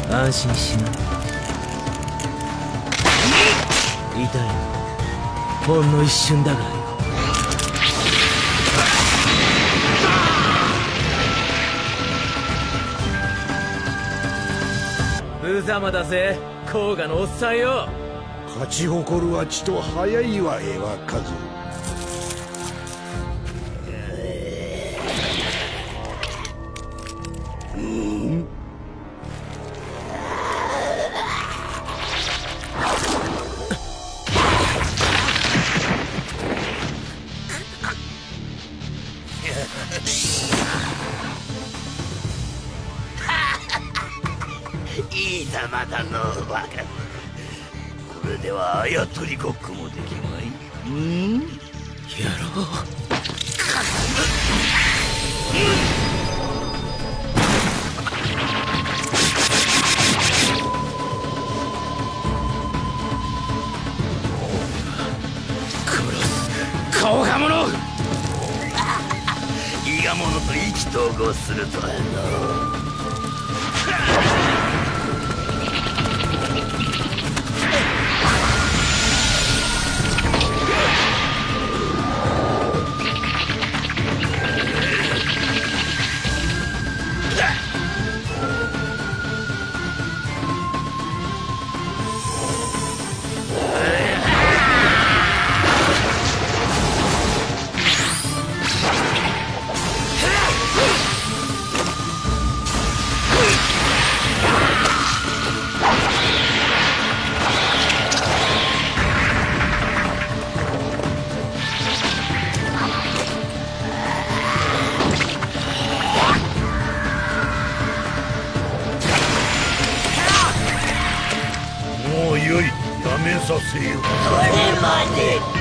安心しな。痛いのほんの一瞬だがよ。無様だぜ甲賀のおっさんよ。 勝ち誇るはちと早いわ絵は数。 いいざまだのバカ。これではあやとりごっこもできまい。 やろう。 顔が物伊賀者と意気投合するとはの。もうよい、やめさせよ。これまで。